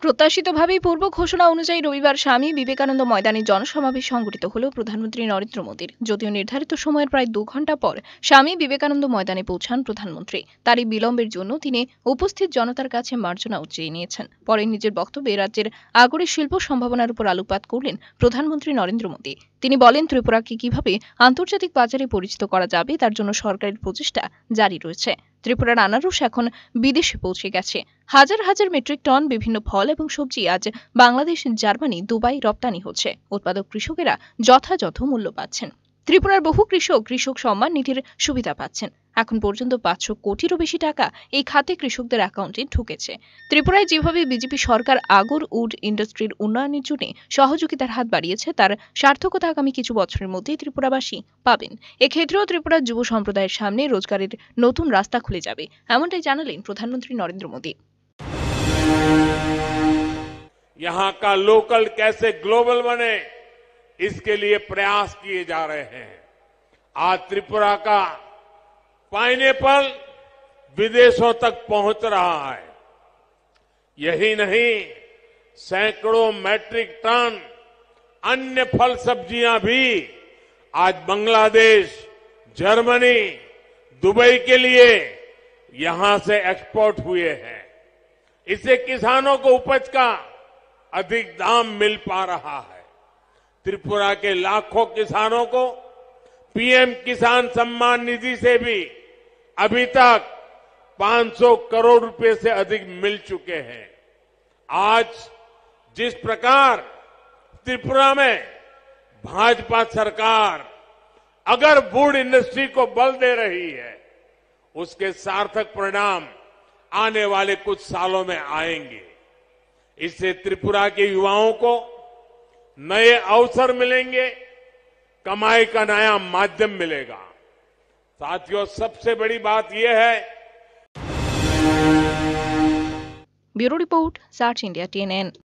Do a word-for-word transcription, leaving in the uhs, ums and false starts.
প্রত্যাশিতভাবেই পূর্ব ঘোষণা অনুযায়ী রবিবার স্বামী বিবেকানন্দ ময়দানে জনসমাবেশ সংঘটিত হল প্রধানমন্ত্রী নরেন্দ্র মোদীর। যদিও নির্ধারিত সময়ের প্রায় দু ঘন্টা পর স্বামী বিবেকানন্দ ময়দানে পৌঁছান প্রধানমন্ত্রী। তার এই বিলম্বের জন্য তিনি উপস্থিত জনতার কাছে মার্জনাও চেয়ে নিয়েছেন। পরে নিজের বক্তব্যে রাজ্যের আগরের শিল্প সম্ভাবনার উপর আলোকপাত করলেন প্রধানমন্ত্রী নরেন্দ্র মোদী। তিনি বলেন, ত্রিপুরাকে কিভাবে আন্তর্জাতিক বাজারে পরিচিত করা যাবে তার জন্য সরকারের প্রচেষ্টা জারি রয়েছে। ত্রিপুরার আনারস এখন বিদেশে পৌঁছে গেছে। হাজার হাজার মেট্রিক টন বিভিন্ন ফল এবং সবজি আজ বাংলাদেশ, জার্মানি, দুবাই রপ্তানি হচ্ছে। উৎপাদক কৃষকেরা যথাযথ মূল্য পাচ্ছেন। ত্রিপুরার বহু কৃষক কৃষক সম্মান নিধির সুবিধা পাচ্ছেন। এখন পর্যন্ত পাঁচশো কোটিরও বেশি টাকা এই খাতে কৃষকদের অ্যাকাউন্টে ঢুকেছে। ত্রিপুরায় যেভাবে বিজেপি সরকার আগর উড ইন্ডাস্ট্রির উন্নয়নের জন্য সহযোগিতার হাত বাড়িয়েছে, তার সার্থকতা আগামী কিছু বছরের মধ্যেই ত্রিপুরাবাসী পাবেন। এক্ষেত্রেও ত্রিপুরার যুব সম্প্রদায়ের সামনে রোজগারের নতুন রাস্তা খুলে যাবে, এমনটাই জানালেন প্রধানমন্ত্রী নরেন্দ্র মোদী। यहाँ का लोकल कैसे ग्लोबल बने, इसके लिए प्रयास किए जा रहे हैं। आज त्रिपुरा का पाइनएप्पल विदेशों तक पहुंच रहा है। यही नहीं, सैकड़ों मैट्रिक टन अन्य फल सब्जियां भी आज बांग्लादेश, जर्मनी, दुबई के लिए यहां से एक्सपोर्ट हुए हैं। इससे किसानों को उपज का अधिक दाम मिल पा रहा है। त्रिपुरा के लाखों किसानों को पीएम किसान सम्मान निधि से भी अभी तक पांच सौ करोड़ रुपए से अधिक मिल चुके हैं। आज जिस प्रकार त्रिपुरा में भाजपा सरकार अगर वुड इंडस्ट्री को बल दे रही है, उसके सार्थक परिणाम आने वाले कुछ सालों में आएंगे। इससे त्रिपुरा के युवाओं को नए अवसर मिलेंगे, कमाई का नया माध्यम मिलेगा। साथियों, सबसे बड़ी बात यह है। ब्यूरो रिपोर्ट, सार्च इंडिया टी एन एन।